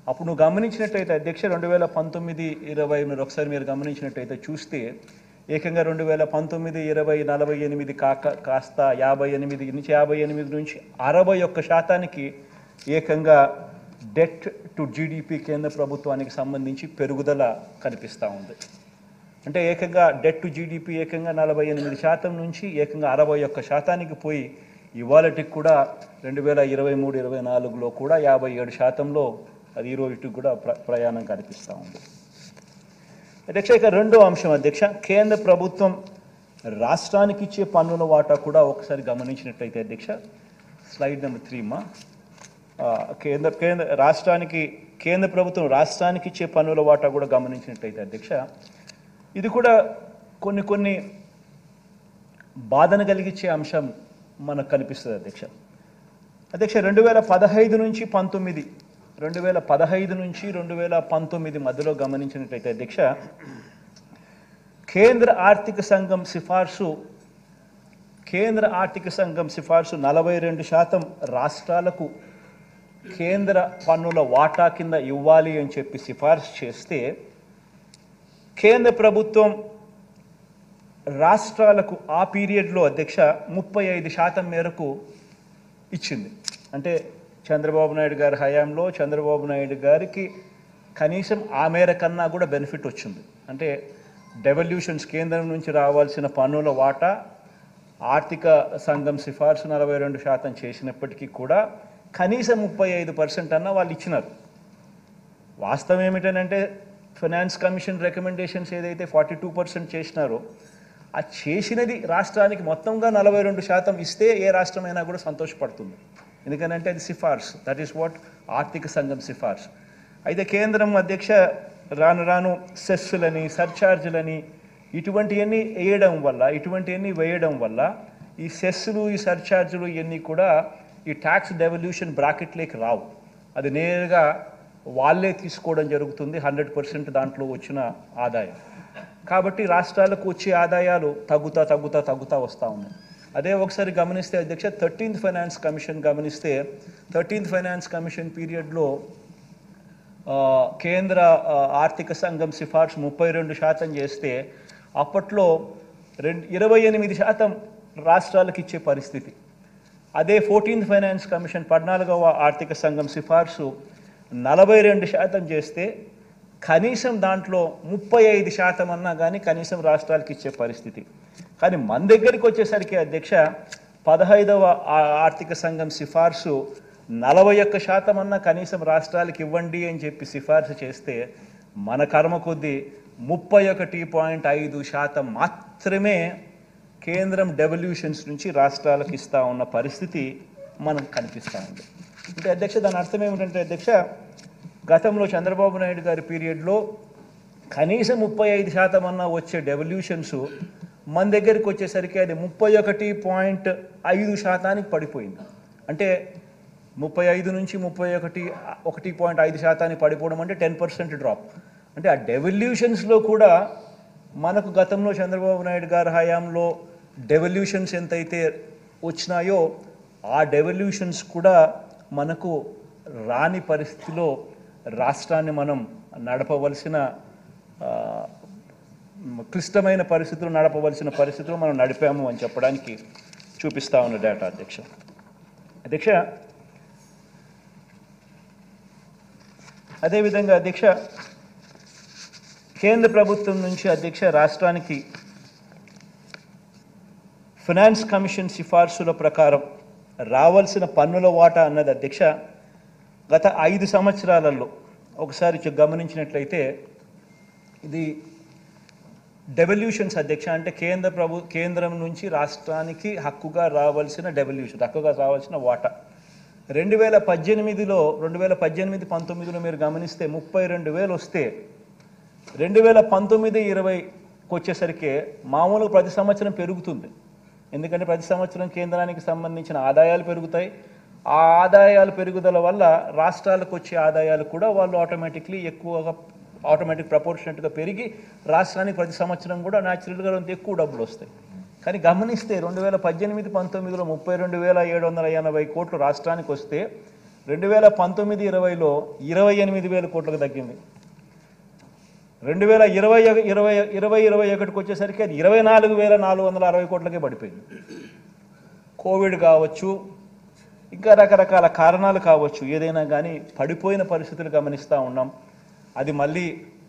అప్పుడు నువ్వు గమనించినట్టయితే అధ్యక్ష 2019-20 మీరు ఒకసారి మీరు గమనించినట్టయితే చూస్తే ఏకంగా 2019, 20, 48 కాస్త 58 నుంచి 58 నుంచి 61% ఏకంగా డెట్ టు జీడిపి కేంద్ర ప్రభుత్వానికి సంబంధించి పెరుగుదల కనిపిస్తూ ఉంది. అంటే ఏకంగా డెట్ టు జీడిపి ఏకంగా 48% నుంచి ఏకంగా 61%కి పోయి ఇవాళకి కూడా 2023-24లో కూడా 57%లో అది ఈ రోజుకి కూడా ప్రయాణం కనిపిస్తూ ఉంది. అధ్యక్ష ఇక రెండో అంశం అధ్యక్ష, కేంద్ర ప్రభుత్వం రాష్ట్రానికి ఇచ్చే పన్నుల వాటా కూడా ఒకసారి గమనించినట్టయితే అధ్యక్ష స్లైడ్ నెంబర్ 3 మా కేంద్ర ప్రభుత్వం రాష్ట్రానికి ఇచ్చే పన్నుల వాటా కూడా గమనించినట్టయితే అధ్యక్ష ఇది కూడా కొన్ని బాధను కలిగించే అంశం మనకు కనిపిస్తుంది అధ్యక్ష. 2015 నుంచి 2019 మధ్యలో గమనించినట్లయితే అధ్యక్ష కేంద్ర ఆర్థిక సంఘం సిఫార్సు 42% రాష్ట్రాలకు కేంద్ర పన్నుల వాటా కింద ఇవ్వాలి అని చెప్పి సిఫార్సు చేస్తే కేంద్ర ప్రభుత్వం రాష్ట్రాలకు ఆ పీరియడ్లో అధ్యక్ష 35% మేరకు ఇచ్చింది. అంటే చంద్రబాబు నాయుడు గారి హయాంలో చంద్రబాబు నాయుడు గారికి కనీసం ఆ మేర కన్నా కూడా బెనిఫిట్ వచ్చింది. అంటే డెవల్యూషన్స్ కేంద్రం నుంచి రావాల్సిన పన్నుల వాటా ఆర్థిక సంఘం సిఫార్సు 42% చేసినప్పటికీ కూడా కనీసం 35% అన్న వాళ్ళు ఇచ్చినారు. వాస్తవం ఏమిటనంటే ఫైనాన్స్ కమిషన్ రికమెండేషన్స్ ఏదైతే 42% చేసినారో ఆ చేసినది రాష్ట్రానికి మొత్తంగా 42% ఇస్తే ఏ రాష్ట్రమైనా కూడా సంతోషపడుతుంది. ఎందుకంటే అది సిఫార్సు, దట్ ఈస్ వాట్ ఆర్థిక సంఘం సిఫార్సు. అయితే కేంద్రం అధ్యక్ష రాను సెస్సులని సర్ఛార్జులని ఇటువంటివన్నీ వేయడం వల్ల ఈ సెస్సులు ఈ సర్ఛార్జులు ఇవన్నీ కూడా ఈ ట్యాక్స్ డెవల్యూషన్ బ్రాకెట్లోకి రావు. అది నేరుగా వాళ్ళే తీసుకోవడం జరుగుతుంది 100% దాంట్లో వచ్చిన ఆదాయం. కాబట్టి రాష్ట్రాలకు వచ్చే ఆదాయాలు తగ్గుతా వస్తూ ఉన్నాయి. అదే ఒకసారి గమనిస్తే అధ్యక్ష 13th ఫైనాన్స్ కమిషన్ పీరియడ్లో కేంద్ర ఆర్థిక సంఘం సిఫార్సు 32% చేస్తే అప్పట్లో 28% రాష్ట్రాలకు ఇచ్చే పరిస్థితి. అదే 14th ఫైనాన్స్ కమిషన్ 14వ ఆర్థిక సంఘం సిఫార్సు 42% చేస్తే కనీసం దాంట్లో 35% అన్నా కానీ కనీసం రాష్ట్రాలకు ఇచ్చే పరిస్థితి. కానీ మన దగ్గరికి వచ్చేసరికి అధ్యక్ష 15వ ఆర్థిక సంఘం సిఫార్సు 41% అన్నా కనీసం రాష్ట్రాలకు ఇవ్వండి అని చెప్పి సిఫార్సు చేస్తే మన కర్మ కొద్దీ 31.5% మాత్రమే కేంద్రం డెవల్యూషన్స్ నుంచి రాష్ట్రాలకు ఇస్తూ ఉన్న పరిస్థితి మనకు కనిపిస్తూ ఉంది. అంటే అధ్యక్ష దాని అర్థం ఏమిటంటే అధ్యక్ష గతంలో చంద్రబాబు నాయుడు గారి పీరియడ్లో కనీసం 35% అన్నా వచ్చే డెవల్యూషన్స్ మన దగ్గరికి వచ్చేసరికి అది 31.5% పడిపోయింది. అంటే 35 నుంచి 1.5% పడిపోవడం అంటే 10% డ్రాప్. అంటే ఆ డెవల్యూషన్స్లో కూడా మనకు గతంలో చంద్రబాబు నాయుడు గారి హయాంలో డెవల్యూషన్స్ ఎంతైతే వచ్చినాయో ఆ డెవల్యూషన్స్ కూడా మనకు రాని పరిస్థితిలో రాష్ట్రాన్ని మనం నడపవలసిన క్లిష్టమైన పరిస్థితులు మనం నడిపాము అని చెప్పడానికి చూపిస్తా ఉన్న డేటా అధ్యక్ష. అదేవిధంగా అధ్యక్ష కేంద్ర ప్రభుత్వం నుంచి అధ్యక్ష రాష్ట్రానికి ఫైనాన్స్ కమిషన్ సిఫార్సుల ప్రకారం రావాల్సిన పన్నుల వాటా అన్నది అధ్యక్ష గత 5 సంవత్సరాలలో ఒకసారి గమనించినట్లయితే ఇది డెవల్యూషన్స్ అధ్యక్ష. అంటే కేంద్రం నుంచి రాష్ట్రానికి హక్కుగా రావాల్సిన వాటా 2018-19లో మీరు గమనిస్తే 32,000 వస్తే 2019-20 వచ్చేసరికి మామూలుగా ప్రతి సంవత్సరం పెరుగుతుంది. ఎందుకంటే ప్రతి సంవత్సరం కేంద్రానికి సంబంధించిన ఆదాయాలు పెరుగుతాయి. ఆ ఆదాయాల పెరుగుదల వల్ల రాష్ట్రాలకు వచ్చే ఆదాయాలు కూడా వాళ్ళు ఆటోమేటిక్ ప్రపోర్షనెట్గా పెరిగి రాష్ట్రానికి ప్రతి సంవత్సరం కూడా న్యాచురల్గా ఎక్కువ డబ్బులు వస్తాయి. కానీ గమనిస్తే 2018-19లో 32,780 కోట్లు రాష్ట్రానికి వస్తే 2019-20లో 28,000 కోట్లకు తగ్గింది. 2020-21 వచ్చేసరికి అది 24,460 కోట్లకే పడిపోయింది. కోవిడ్ కావచ్చు, ఇంకా రకరకాల కారణాలు కావచ్చు, ఏదైనా కానీ పడిపోయిన పరిస్థితులు గమనిస్తూ ఉన్నాం. అది మళ్ళీ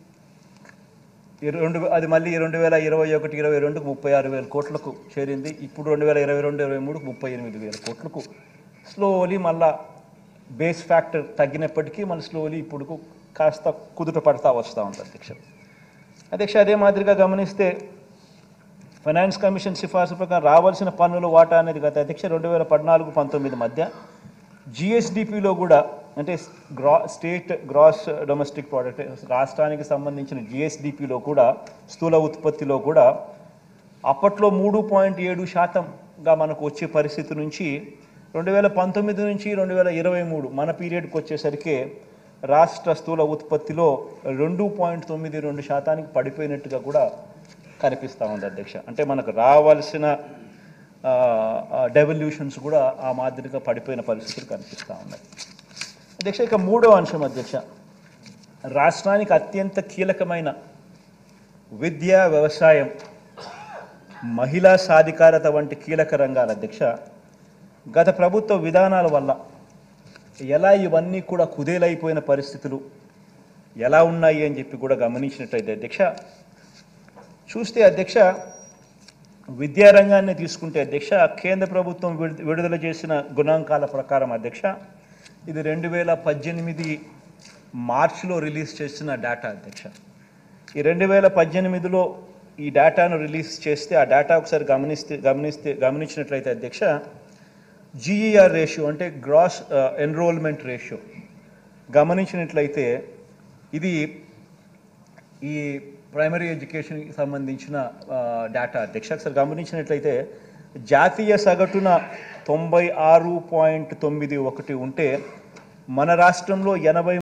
2021-22కు 36,000 కోట్లకు చేరింది. ఇప్పుడు 2022-23కు 38,000 కోట్లకు స్లోలీ మళ్ళా బేస్ ఫ్యాక్టర్ తగ్గినప్పటికీ మళ్ళీ స్లోలీ ఇప్పుడు కాస్త కుదుట పడతా వస్తూ ఉంది అధ్యక్ష. అదే మాదిరిగా గమనిస్తే ఫైనాన్స్ కమిషన్ సిఫార్సు ప్రకారం రావాల్సిన పన్నుల వాటా అనేది గత అధ్యక్ష 2014-19 మధ్య జిఎస్డిపిలో కూడా, అంటే స్టేట్ గ్రాస్ డొమెస్టిక్ ప్రోడక్ట్, రాష్ట్రానికి సంబంధించిన జిఎస్డిపిలో కూడా, స్థూల ఉత్పత్తిలో కూడా అప్పట్లో 3.7%గా మనకు వచ్చే పరిస్థితి నుంచి 2019 నుంచి 2023 మన పీరియడ్కి వచ్చేసరికి రాష్ట్ర స్థూల ఉత్పత్తిలో 2.92%కి పడిపోయినట్టుగా కూడా కనిపిస్తూ ఉంది అధ్యక్ష. అంటే మనకు రావాల్సిన డెవల్యూషన్స్ కూడా ఆ మాదిరిగా పడిపోయిన పరిస్థితులు కనిపిస్తూ ఉన్నాయి అధ్యక్ష. ఇక మూడో అంశం అధ్యక్ష, రాష్ట్రానికి అత్యంత కీలకమైన విద్య, వ్యవసాయం, మహిళా సాధికారత వంటి కీలక రంగాల అధ్యక్ష గత ప్రభుత్వ విధానాల వల్ల ఎలా ఇవన్నీ కూడా కుదేలైపోయిన పరిస్థితులు ఎలా ఉన్నాయి అని చెప్పి కూడా గమనించినట్టయితే అధ్యక్ష, చూస్తే అధ్యక్ష విద్యారంగాన్ని తీసుకుంటే అధ్యక్ష కేంద్ర ప్రభుత్వం విడుదల చేసిన గణాంకాల ప్రకారం అధ్యక్ష ఇది 2018 మార్చిలో రిలీజ్ చేసిన డేటా అధ్యక్ష. ఈ 2018లో ఈ డేటాను రిలీజ్ చేస్తే ఆ డేటా ఒకసారి గమనించినట్లయితే అధ్యక్ష జీఈఆర్ రేషియో అంటే గ్రాస్ ఎన్రోల్మెంట్ రేషియో గమనించినట్లయితే ఇది ఈ ప్రైమరీ ఎడ్యుకేషన్కి సంబంధించిన డేటా అధ్యక్ష. ఒకసారి గమనించినట్లయితే జాతీయ సగటున 96.91 ఉంటే మన రాష్ట్రంలో